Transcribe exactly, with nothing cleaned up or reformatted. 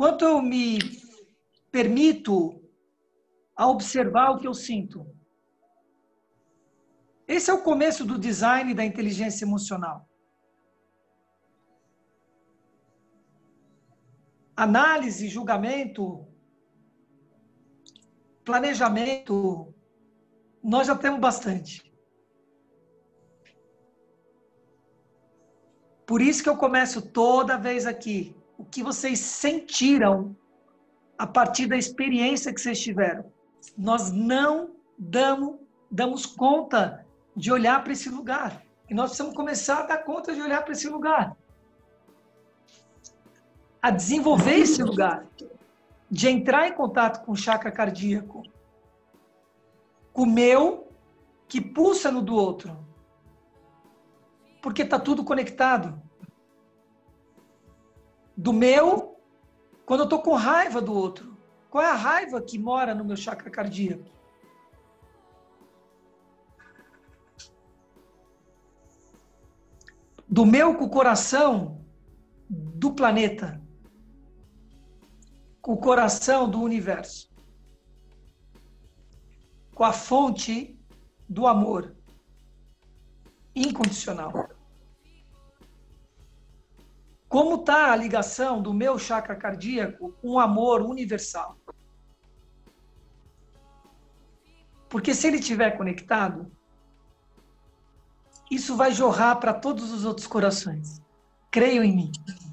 quanto eu me permito a observar o que eu sinto. Esse é o começo do design da inteligência emocional. Análise, julgamento, planejamento, nós já temos bastante. Por isso que eu começo toda vez aqui. O que vocês sentiram a partir da experiência que vocês tiveram. Nós não damos, damos conta de olhar para esse lugar. E nós precisamos começar a dar conta de olhar para esse lugar. A desenvolver esse lugar. De entrar em contato com o chakra cardíaco. Com o meu, que pulsa no do outro. Porque está tudo conectado. Do meu, quando eu estou com raiva do outro. Qual é a raiva que mora no meu chakra cardíaco? Do meu com o coração do planeta. Com o coração do universo. Com a fonte do amor incondicional. Como está a ligação do meu chakra cardíaco com o amor universal? Porque se ele estiver conectado, isso vai jorrar para todos os outros corações. Creiam em mim.